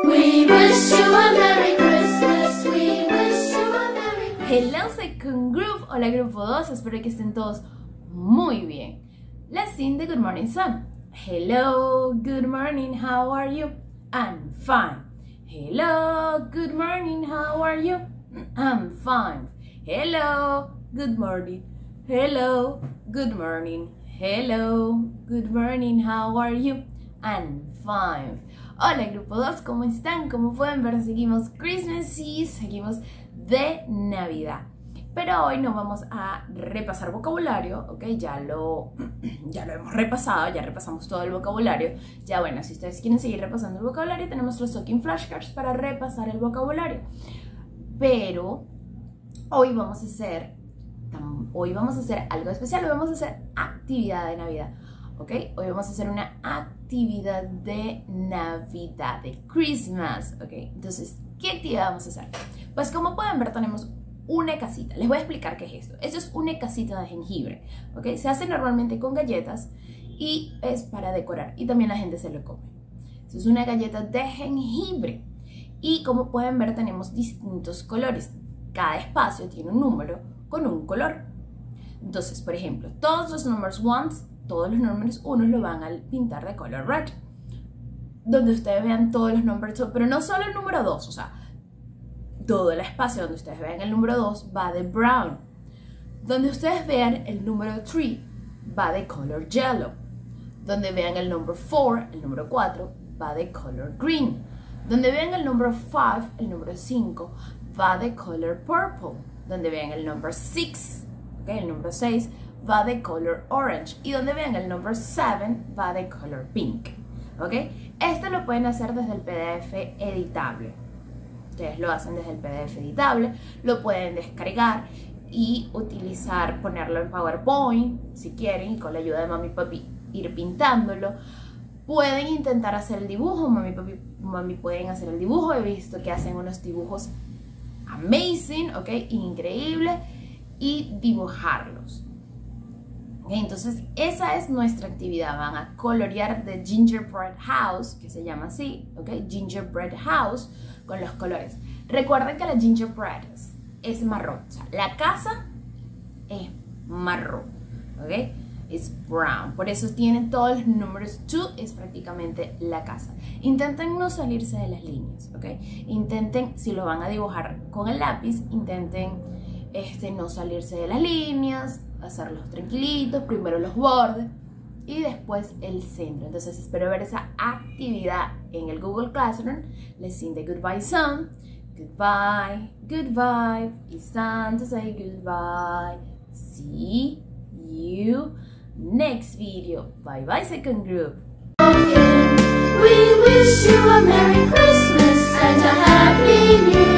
We wish you a Merry Christmas. We wish you a Merry Christmas. Hello Second Group, hola grupo 2, espero que estén todos muy bien. Let's sing the Good Morning song. Hello, good morning, how are you? I'm fine. Hello, good morning, how are you? I'm fine. Hello, good morning. Hello, good morning. Hello, good morning, how are you? I'm fine. Hola grupo 2, ¿cómo están? Como pueden ver, seguimos Christmasy, seguimos de Navidad. Pero hoy no vamos a repasar vocabulario, ¿ok? Ya lo hemos repasado, ya repasamos todo el vocabulario. Ya bueno, si ustedes quieren seguir repasando el vocabulario, tenemos los Talking Flashcards para repasar el vocabulario. Pero hoy vamos a hacer algo especial, hoy vamos a hacer actividad de Navidad, ¿ok? Hoy vamos a hacer una actividad de Navidad, de Christmas, ¿ok? Entonces, ¿qué actividad vamos a hacer? Pues como pueden ver, tenemos una casita. Les voy a explicar qué es esto. Esto es una casita de jengibre, ¿ok? Se hace normalmente con galletas y es para decorar y también la gente se lo come. Esto es una galleta de jengibre y como pueden ver tenemos distintos colores. Cada espacio tiene un número con un color. Entonces, por ejemplo, todos los números números 1 lo van a pintar de color red. Donde ustedes vean todos los números, pero no solo el número 2, o sea, todo el espacio donde ustedes vean el número 2 va de brown. Donde ustedes vean el número 3 va de color yellow. Donde vean el número 4, el número 4 va de color green. Donde vean el número 5, el número 5 va de color purple. Donde vean el número 6, ¿okay? El número 6 va de color orange. Y donde vean el número 7 va de color pink, ¿ok? Esto lo pueden hacer desde el PDF editable. Ustedes lo hacen desde el PDF editable, lo pueden descargar y utilizar, ponerlo en PowerPoint si quieren y con la ayuda de mami y papi ir pintándolo. Pueden intentar hacer el dibujo, mami pueden hacer el dibujo, he visto que hacen unos dibujos amazing, ¿ok? Increíble, y dibujarlos. ¿Okay? Entonces esa es nuestra actividad, van a colorear The Gingerbread House, que se llama así, ¿ok? Gingerbread House, con los colores. Recuerden que la gingerbread es marrón, o sea, la casa es marrón, ¿ok? Es brown, por eso tiene todos los números. 2 es prácticamente la casa. Intenten no salirse de las líneas, ¿ok? Intenten, si lo van a dibujar con el lápiz, intenten no salirse de las líneas, hacerlos tranquilitos, primero los bordes y después el centro. Entonces espero ver esa actividad en el Google Classroom. Let's sing the goodbye song. Goodbye, goodbye, it's time to say goodbye. See you next video. Bye bye Second Group. We wish you a Merry Christmas and a Happy New Year.